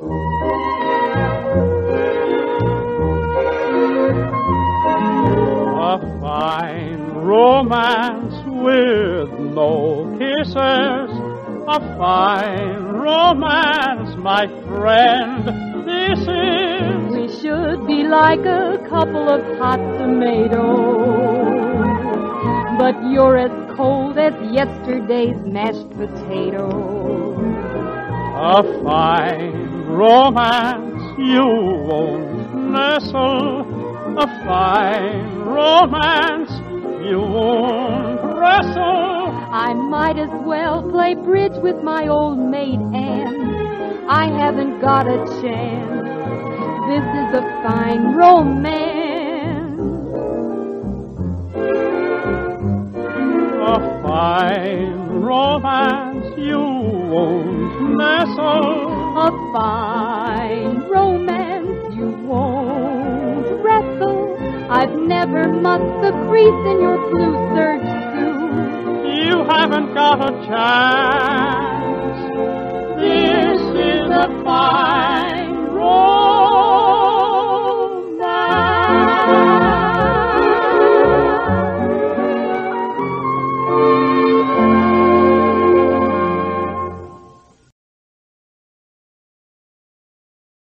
A fine romance with no kisses, a fine romance, my friend, this is. We should be like a couple of hot tomatoes, but you're as cold as yesterday's mashed potato. A fine romance you won't nestle, a fine romance you won't wrestle. I might as well play bridge with my old maid Anne. I haven't got a chance. This is a fine romance. A fine romance you won't nestle, A fine romance you won't wrestle. I've never mussed the crease in your blue serge suit. you haven't got a chance. This is a fine